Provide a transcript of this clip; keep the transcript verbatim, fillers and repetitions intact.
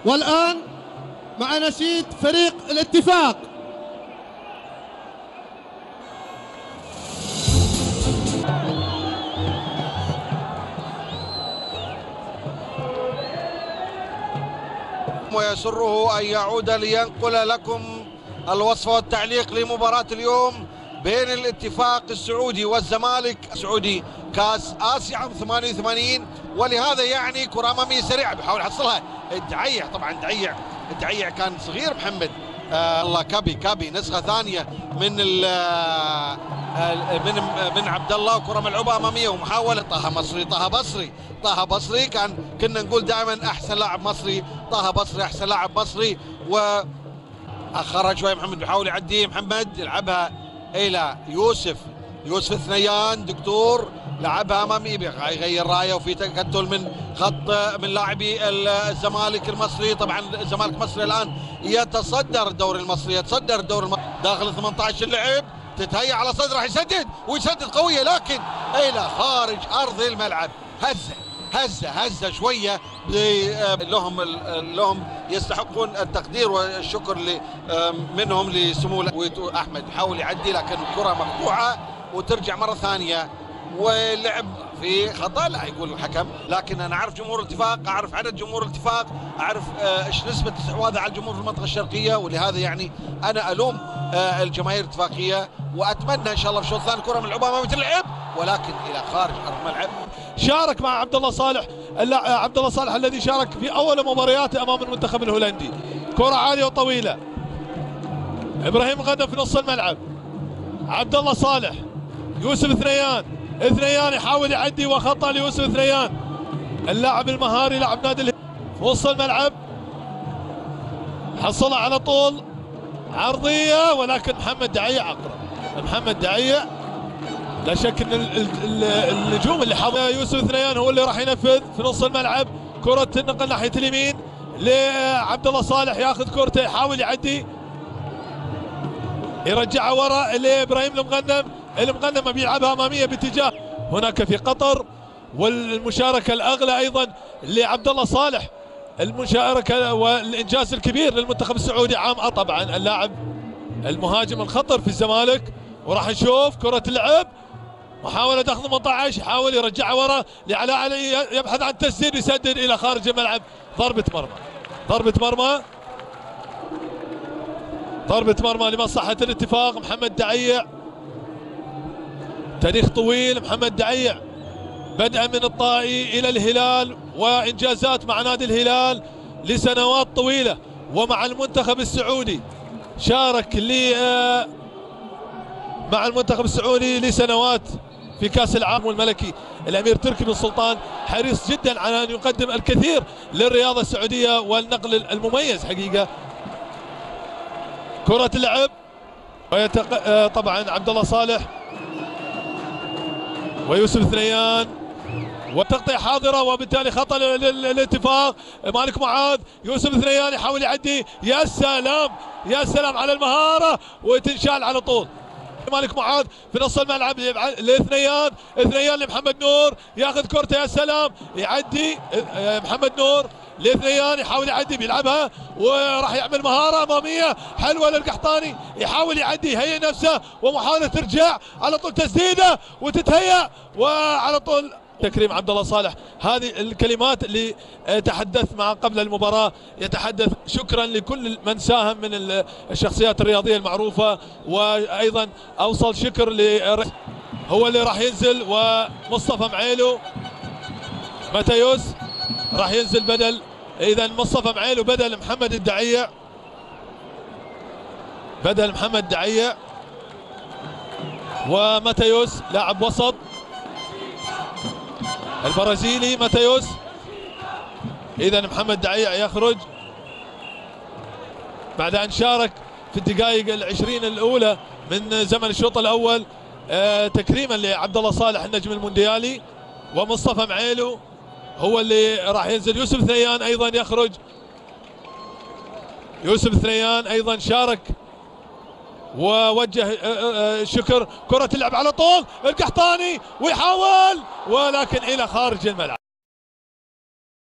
والآن مع نشيد فريق الاتفاق. ويسره أن يعود لينقل لكم الوصف والتعليق لمباراة اليوم بين الاتفاق السعودي والزمالك السعودي، كاس آسيا عام ثمانية وثمانين، ولهذا يعني كرة أمامية سريعة بيحاول يحصلها الدعيع. طبعا الدعيع الدعيع كان صغير محمد آه الله كابي كابي نسخة ثانية من آه من من عبد الله، وكرة ملعوبة أمامية ومحاولة طه مصري طه بصري طه بصري كان كنا نقول دائما أحسن لاعب مصري، طه بصري أحسن لاعب مصري، وأخرها شوي محمد بيحاول يعدي، محمد يلعبها إلى يوسف يوسف الثنيان دكتور، لعبها امامي يغير رايه، وفي تكتل من خط من لاعبي الزمالك المصري. طبعا الزمالك المصري الان يتصدر الدوري المصري يتصدر الدوري المصري داخل ثمانية عشر اللعب، تتهيأ على صدره راح يسدد ويسدد قويه، لكن الى خارج ارض الملعب. هزه هزه هزه شويه لهم لهم يستحقون التقدير والشكر منهم لسمو احمد. يحاول يعدي لكن الكره مقطوعه وترجع مره ثانيه، واللعب في خطأ لا يقول الحكم، لكن انا اعرف جمهور الاتفاق، اعرف عدد جمهور الاتفاق، اعرف ايش نسبه استحواذها على الجمهور في المنطقه الشرقيه، ولهذا يعني انا الوم الجماهير الاتفاقيه، واتمنى ان شاء الله في الشوط الثاني كره ملعوبه اماميه اللعب ولكن الى خارج ارض الملعب. شارك مع عبد الله صالح عبد الله صالح الذي شارك في اول مبارياته امام المنتخب الهولندي. كره عاليه وطويله، ابراهيم غدا في نص الملعب، عبد الله صالح، يوسف ثنيان ثنيان يحاول يعدي وخطأ ليوسف ثنيان اللاعب المهاري لاعب نادي الهلال في وسط الملعب، حصلها على طول عرضيه ولكن محمد دعيع اقرب. محمد دعيع لا شك ان النجوم اللي حضر يوسف ثنيان هو اللي راح ينفذ في نص الملعب. كره تنقل ناحيه اليمين لعبد الله صالح، ياخذ كرته يحاول يعدي يرجعها ورا لابراهيم المغنم، المغنم بيلعبها اماميه باتجاه هناك في قطر، والمشاركه الاغلى ايضا لعبد الله صالح، المشاركه والانجاز الكبير للمنتخب السعودي عام. طبعا اللاعب المهاجم الخطر في الزمالك، وراح نشوف كره اللعب محاوله داخل ثمانية عشر، يحاول يرجعها ورا لعلاء علي، يبحث عن تسديد يسدد الى خارج الملعب. ضربه مرمى ضربه مرمى ضربة مرمى لمصلحة الاتفاق. محمد دعيع تاريخ طويل، محمد دعيع بدءا من الطائي إلى الهلال وإنجازات مع نادي الهلال لسنوات طويلة، ومع المنتخب السعودي شارك لي مع المنتخب السعودي لسنوات في كأس العالم والملكي. الأمير تركي بن سلطان حريص جدا على أن يقدم الكثير للرياضة السعودية والنقل المميز حقيقة. كرة اللعب ويتق... طبعا عبد الله صالح ويوسف ثنيان، والتغطية حاضرة وبالتالي خطأ للاتفاق. مالك معاذ، يوسف ثنيان يحاول يعدي، يا سلام يا سلام على المهارة وتنشال على طول. مالك معاذ في نص الملعب لثنيان، ثنيان لمحمد نور، ياخذ كرته يا سلام يعدي محمد نور لثنيان، يحاول يعدي بيلعبها وراح يعمل مهاره اماميه حلوه للقحطاني، يحاول يعدي يهيئ نفسه ومحاوله ترجع على طول تسديده وتتهيأ وعلى طول تكريم عبد الله صالح. هذه الكلمات اللي تحدث مع قبل المباراه، يتحدث شكرا لكل من ساهم من الشخصيات الرياضيه المعروفه، وايضا اوصل شكر ل هو اللي راح ينزل، ومصطفى معيلو ماتيوس راح ينزل بدل، اذا مصطفى معيلو بدل محمد الدعيع بدل محمد دعيع وماتيوس لاعب وسط البرازيلي ماتيوس. اذا محمد دعيع يخرج بعد ان شارك في الدقائق العشرين الاولى من زمن الشوط الاول آه تكريما لعبد الله صالح النجم المونديالي، ومصطفى معيلو هو اللي راح ينزل. يوسف ثنيان ايضا يخرج، يوسف ثنيان ايضا شارك ووجه شكر. كرة تلعب على طول القحطاني ويحاول ولكن الى خارج الملعب.